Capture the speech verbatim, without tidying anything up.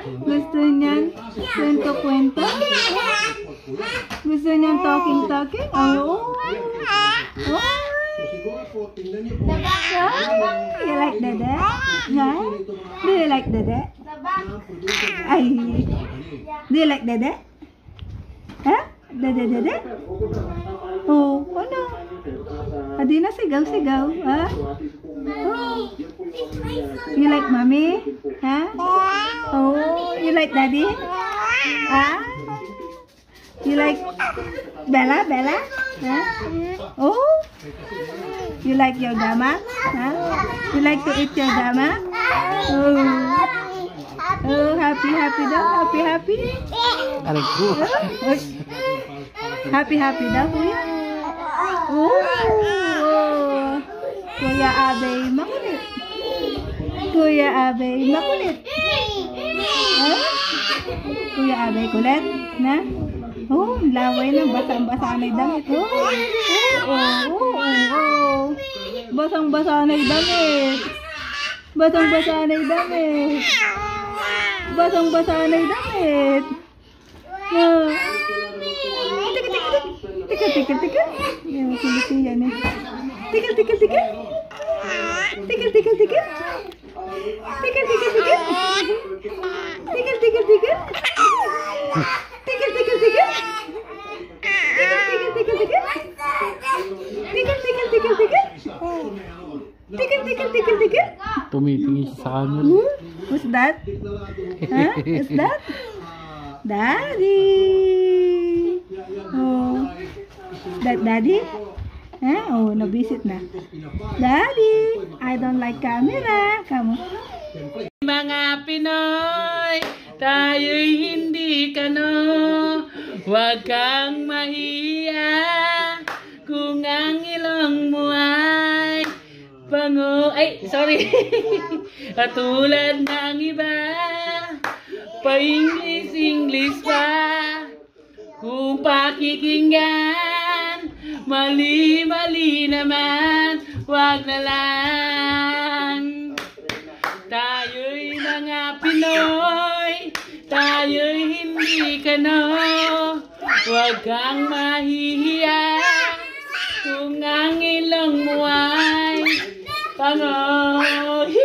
Gusto niyan kwento-kwento? Gusto niyan talking-talking? Oo. Oh. You like Dede? Yeah? Do you like Dede? Ay. Do you like Dede? Ha? Dede, Dede? Oh, ano? Adi na sigaw-sigaw, ha? Oh. You like Mommy? Ha? Oh, you like Daddy? Ha? You like Bella, Bella? Ha? Oh. You like your dama? Ha? You like to eat your dama? Oh. Oh, happy, happy daw. Happy, happy. Aray ko. Oh. Happy, happy daw, kuya. Oh. Kuya Abay, makulit. Kuya Abay, makulit. Ha? Kuya Abay, kulit. Na? Oh, laway na. Basang-basa na yung damit. Oh, oh, oh, oh, oh. Basang-basa na yung damit. Basang-basa na yung damit. Basang-basa na yung damit. Ah. Tika, tika, tika. Yan, kuliti yan eh. Tika, tika, tika. Tika, tika, tika. Tika, tika, tika. Tika, tika, tika. Tika, tika, tika. Tika, tika, tika, tika. Tika, tika, tika, tika. Tika, tika, tika, tika. Tumitingin siya sa camera. Hmm? Who's that? Huh? Who's that? Daddy. Oh. That Daddy? Eh? Oh, nabisit na. Daddy, I don't like camera. Kamu. Mga Pinoy, tayo'y hindi kano. Huwag kang mahiya kung ang ilong mo ay pango. Ay, sorry. Katulad ng iba, pa-English-English pa. Kung pakikinggan, mali-mali naman, wag na lang. Tayo'y mga Pinoy, tayo'y hindi kano. Huwag kang mahihiya kung ang ilong mo ay pango.